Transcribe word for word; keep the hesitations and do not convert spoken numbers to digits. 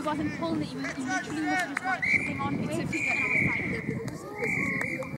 wasn't pulling it, you, you literally must have just got hang on to it.